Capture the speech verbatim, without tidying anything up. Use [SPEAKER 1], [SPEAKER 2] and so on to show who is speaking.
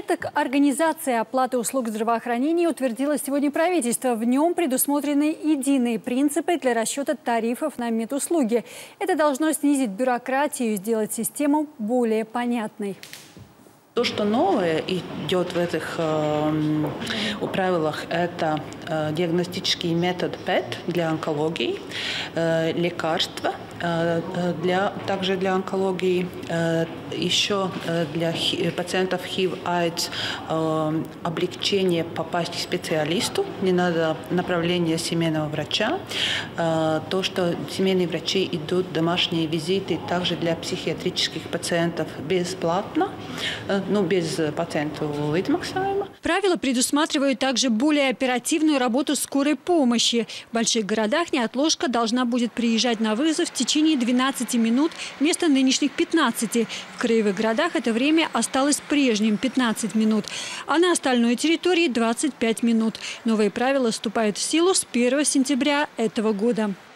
[SPEAKER 1] Порядок организации оплаты услуг здравоохранения утвердило сегодня правительство. В нем предусмотрены единые принципы для расчета тарифов на медуслуги. Это должно снизить бюрократию и сделать систему более понятной.
[SPEAKER 2] То, что новое идет в этих э, правилах, это э, диагностический метод ПЭТ для онкологии, э, лекарства, э, для, также для онкологии, э, еще э, для хи, пациентов ХИВ-АЙДС э, облегчение попасть к специалисту, не надо направления семейного врача, э, то, что семейные врачи идут домашние визиты также для психиатрических пациентов бесплатно, э, ну, без пациента выдмаксаема.
[SPEAKER 1] Правила предусматривают также более оперативную работу скорой помощи. В больших городах неотложка должна будет приезжать на вызов в течение двенадцати минут вместо нынешних пятнадцати. В краевых городах это время осталось прежним – пятнадцать минут, а на остальной территории – двадцать пять минут. Новые правила вступают в силу с первого сентября этого года.